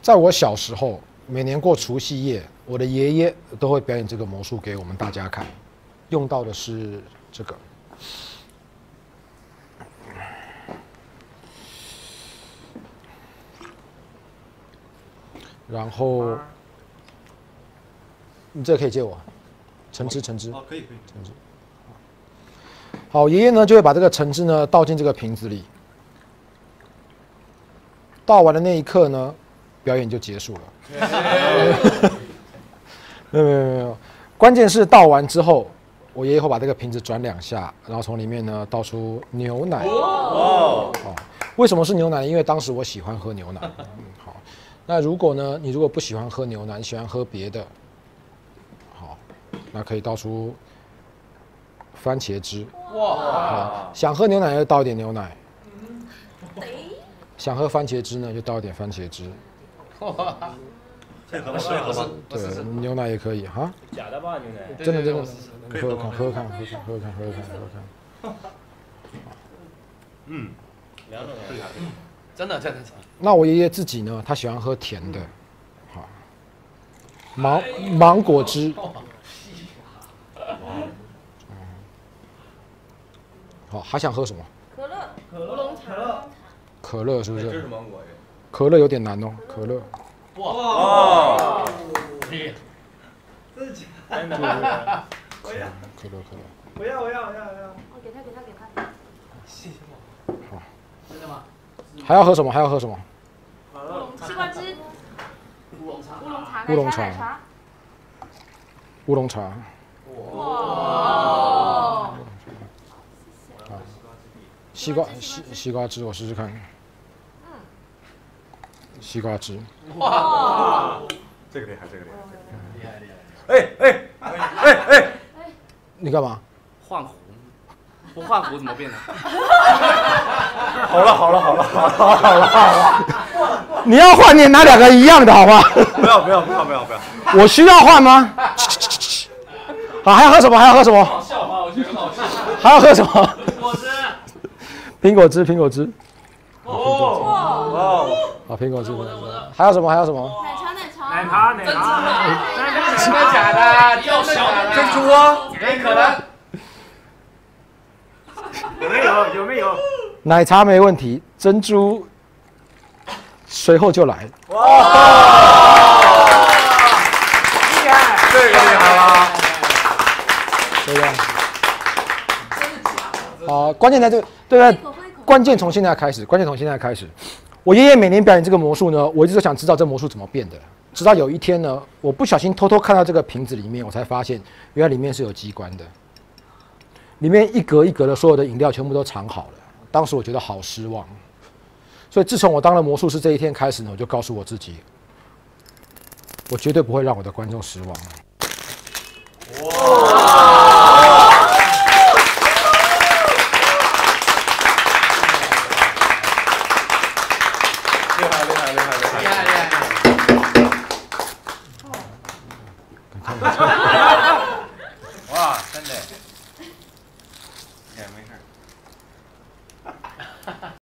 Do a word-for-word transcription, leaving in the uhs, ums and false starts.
在我小时候，每年过除夕夜，我的爷爷都会表演这个魔术给我们大家看，用到的是这个。然后，你这个可以借我，橙汁，橙汁。 哦，可以可以。 橙汁。好，爷爷呢就会把这个橙汁呢倒进这个瓶子里，倒完的那一刻呢，表演就结束了。没有没有没有，关键是倒完之后，我爷爷会把这个瓶子转两下，然后从里面呢倒出牛奶。哦，哦，为什么是牛奶呢？因为当时我喜欢喝牛奶。嗯，好。那如果呢，你如果不喜欢喝牛奶，你喜欢喝别的，好，那可以倒出番茄汁。哇！想喝牛奶就倒一点牛奶。想喝番茄汁呢，就倒一点番茄汁。哇！ 这合吗？这合吗？ 对，牛奶也可以哈。 假的吧，牛奶？ 真的真的，你喝喝看，喝喝看，喝喝看，喝喝看，喝喝看，喝喝看。 嗯，两种喝下去。真的真的真的。 那我爷爷自己呢，他喜欢喝甜的，好，芒芒果汁。好，还想喝什么？ 可乐，乌龙茶。 可乐是不是？ 这是芒果耶。 可乐有点难哦，可乐。 哇！ 你，真的假的？ 真的。 我要。 可乐可乐。 我要我要我要我要。 我给他给他给他。 谢谢我。 好。 真的吗？ 还要喝什么？还要喝什么？ 乌龙西瓜汁。 乌龙茶。 乌龙茶。 乌龙茶。 奶茶。 乌龙茶。 哇！ 西瓜西西瓜汁，我试试看。西瓜汁。 哇！这个厉害，这个厉害，厉害厉害！哎哎哎哎！ 你干嘛？ 换壶，不换壶怎么变呢？ 好了好了好了好了好了好了！ 你要换，你也拿两个一样的好吗？ 不要不要不要不要不要！ 我需要换吗？好，还要喝什么？还要喝什么？ 好笑吗？我觉得好笑。 还要喝什么？ 果汁。 苹果汁，苹果汁。 哦哦。 好，苹果汁。还有什么？还有什么？ 奶茶奶茶。 奶茶奶茶。 真的假的？要小的珍珠啊？ 没可能。 有没有？有没有？ 奶茶没问题，珍珠随后就来。 哇！ 厉害！ 这个厉害啦！ 对不对？好，关键在这，对不对？关键从现在开始，关键从现在开始。我爷爷每年表演这个魔术呢，我一直都想知道这魔术怎么变的。直到有一天呢，我不小心偷偷看到这个瓶子里面，我才发现原来里面是有机关的，里面一格一格的所有的饮料全部都藏好了。当时我觉得好失望，所以自从我当了魔术师这一天开始呢，我就告诉我自己，我绝对不会让我的观众失望。哇！